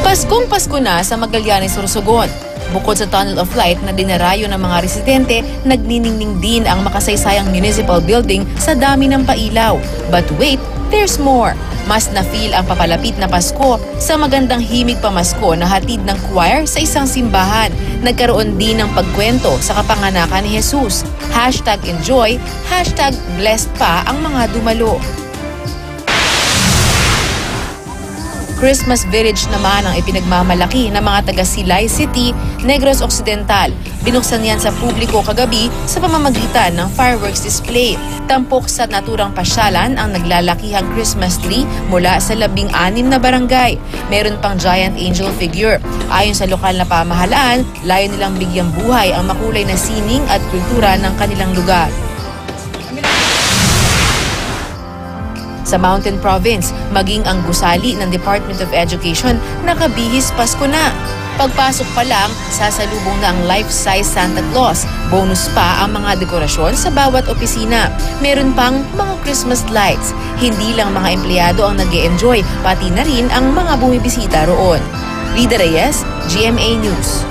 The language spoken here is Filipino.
Paskong Pasko na sa Magallanes, Sorsogon. Bukod sa Tunnel of Light na dinarayo ng mga residente, nagniningning din ang makasaysayang municipal building sa dami ng pailaw. But wait, there's more. Mas na-feel ang papalapit na Pasko sa magandang himig pamasko na hatid ng choir sa isang simbahan. Nagkaroon din ng pagkwento sa kapanganakan ni Jesus. #enjoy, #blessed pa ang mga dumalo. Christmas Village naman ang ipinagmamalaki ng mga taga Silay City, Negros Occidental. Binuksan yan sa publiko kagabi sa pamamagitan ng fireworks display. Tampok sa naturang pasyalan ang naglalakihang Christmas tree mula sa 16 na barangay. Meron pang giant angel figure. Ayon sa lokal na pamahalaan, layo nilang bigyang buhay ang makulay na sining at kultura ng kanilang lugar. Sa Mountain Province, maging ang gusali ng Department of Education nakabihis Pasko na. Pagpasok pa lang, sasalubong na ang life-size Santa Claus. Bonus pa ang mga dekorasyon sa bawat opisina. Meron pang mga Christmas lights. Hindi lang mga empleyado ang nag-e-enjoy, pati na rin ang mga bumibisita roon. Rida Reyes, GMA News.